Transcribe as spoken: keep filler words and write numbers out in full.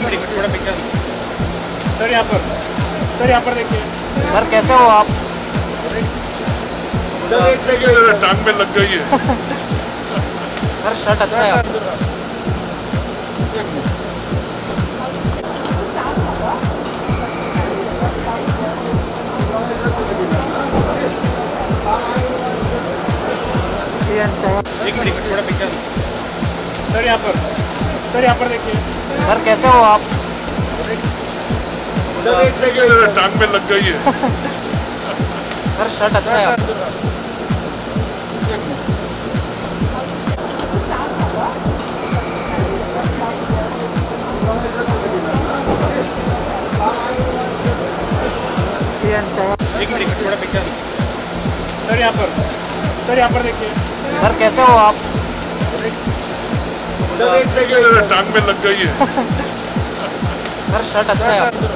Minute थोड़ा picture sir, यहाँ पर सर, यहाँ पर देखिए सर, कैसे हो आप? टांग में लग गई है। सर, शर्ट अच्छा है आप। एक मिनट थोड़ा पिक्चर सर, यहाँ पर सर, यहाँ पर देखिए सर, कैसे हो आप? टांग में लग गई है। सर, शर्ट अच्छा है आप। एक मिनट थोड़ा पिक्चर सर, यहाँ पर सर, यहाँ पर देखिए सर, कैसे हो आप? टांग में लग गई है। सर, शर्ट अच्छा है आप।